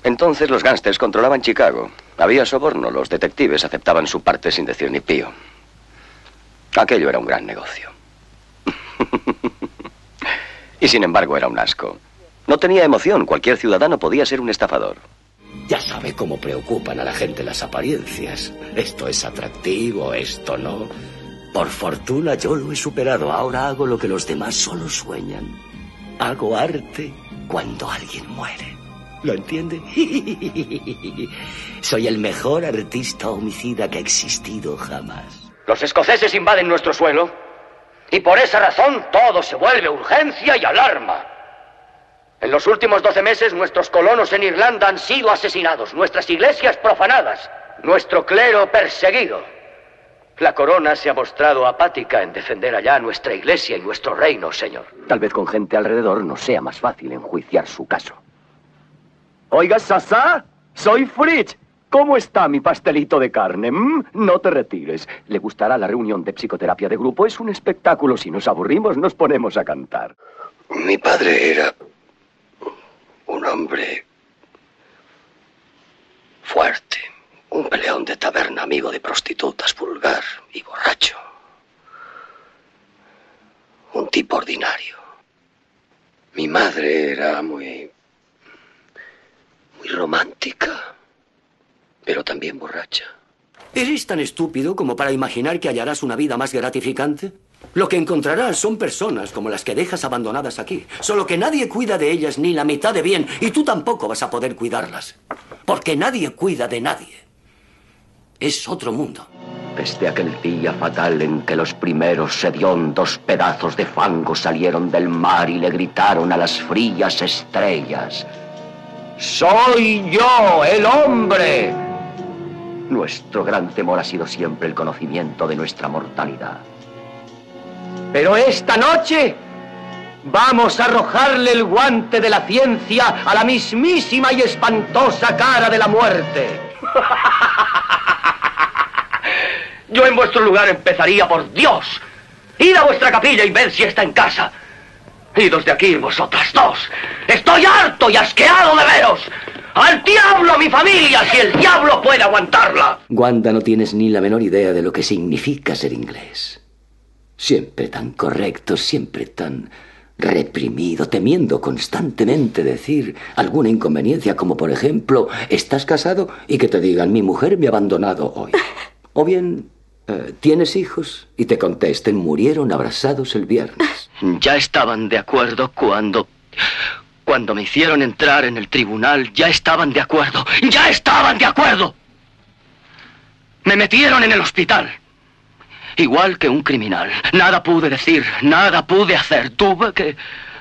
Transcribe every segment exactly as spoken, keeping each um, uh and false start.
Entonces los gángsters controlaban Chicago. Había soborno, los detectives aceptaban su parte sin decir ni pío. Aquello era un gran negocio. Y sin embargo era un asco. No tenía emoción, cualquier ciudadano podía ser un estafador. Ya sabe cómo preocupan a la gente las apariencias. Esto es atractivo, esto no. Por fortuna yo lo he superado. Ahora hago lo que los demás solo sueñan. Hago arte cuando alguien muere. ¿Lo entiende? Soy el mejor artista homicida que ha existido jamás. Los escoceses invaden nuestro suelo y por esa razón todo se vuelve urgencia y alarma. En los últimos doce meses nuestros colonos en Irlanda han sido asesinados, nuestras iglesias profanadas, nuestro clero perseguido. La corona se ha mostrado apática en defender allá nuestra iglesia y nuestro reino, señor. Tal vez con gente alrededor nos sea más fácil enjuiciar su caso. Oiga, Sasa, soy Fritz. ¿Cómo está mi pastelito de carne? ¿Mm? No te retires. ¿Le gustará la reunión de psicoterapia de grupo? Es un espectáculo. Si nos aburrimos, nos ponemos a cantar. Mi padre era un hombre fuerte, un peleón de taberna, amigo de prostitutas, vulgar y borracho. Un tipo ordinario. Mi madre era muy... muy romántica, pero también borracha. ¿Eres tan estúpido como para imaginar que hallarás una vida más gratificante? Lo que encontrarás son personas como las que dejas abandonadas aquí. Solo que nadie cuida de ellas ni la mitad de bien, y tú tampoco vas a poder cuidarlas. Porque nadie cuida de nadie. Es otro mundo. Desde aquel día fatal en que los primeros hediondos pedazos de fango salieron del mar y le gritaron a las frías estrellas: ¡Soy yo, el hombre! Nuestro gran temor ha sido siempre el conocimiento de nuestra mortalidad. Pero esta noche vamos a arrojarle el guante de la ciencia a la mismísima y espantosa cara de la muerte. Yo en vuestro lugar empezaría por Dios. Id a vuestra capilla y ved si está en casa. Idos de aquí, vosotras dos. Estoy harto y asqueado de veros. ¡Al diablo, mi familia, si el diablo puede aguantarla! Wanda, no tienes ni la menor idea de lo que significa ser inglés. Siempre tan correcto, siempre tan reprimido, temiendo constantemente decir alguna inconveniencia, como por ejemplo, ¿estás casado? Y que te digan, mi mujer me ha abandonado hoy. O bien, eh, ¿tienes hijos? Y te contesten, murieron abrazados el viernes. Ya estaban de acuerdo cuando... Cuando me hicieron entrar en el tribunal, ya estaban de acuerdo. ¡Ya estaban de acuerdo! Me metieron en el hospital. Igual que un criminal. Nada pude decir, nada pude hacer. Tuve que...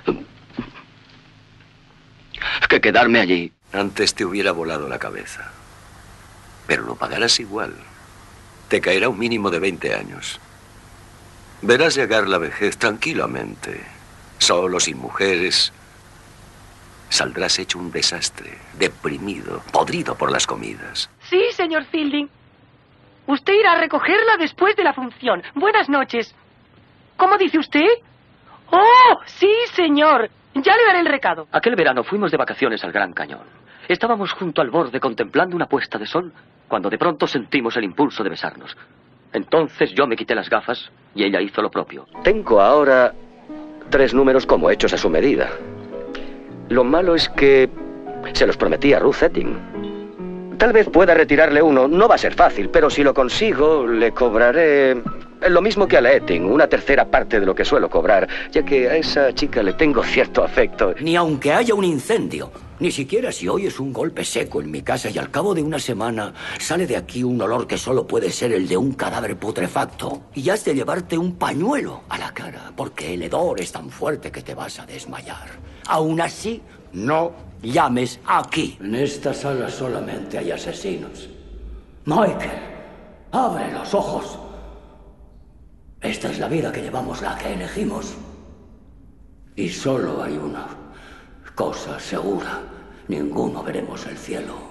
que quedarme allí. Antes te hubiera volado la cabeza. Pero lo pagarás igual. Te caerá un mínimo de veinte años. Verás llegar la vejez tranquilamente. Solo, sin mujeres. Saldrás hecho un desastre. Deprimido, podrido por las comidas. Sí, señor Fielding. Usted irá a recogerla después de la función. Buenas noches. ¿Cómo dice usted? ¡Oh, sí, señor! Ya le daré el recado. Aquel verano fuimos de vacaciones al Gran Cañón. Estábamos junto al borde contemplando una puesta de sol cuando de pronto sentimos el impulso de besarnos. Entonces yo me quité las gafas y ella hizo lo propio. Tengo ahora tres números como hechos a su medida. Lo malo es que se los prometí a Ruth Etting. Tal vez pueda retirarle uno. No va a ser fácil, pero si lo consigo, le cobraré lo mismo que a la Etting, una tercera parte de lo que suelo cobrar, ya que a esa chica le tengo cierto afecto. Ni aunque haya un incendio, ni siquiera si oyes un golpe seco en mi casa y al cabo de una semana sale de aquí un olor que solo puede ser el de un cadáver putrefacto, y has de llevarte un pañuelo a la cara, porque el hedor es tan fuerte que te vas a desmayar. Aún así, no llames aquí. En esta sala solamente hay asesinos. Michael, abre los ojos. Esta es la vida que llevamos, la que elegimos. Y solo hay una cosa segura. Ninguno veremos el cielo.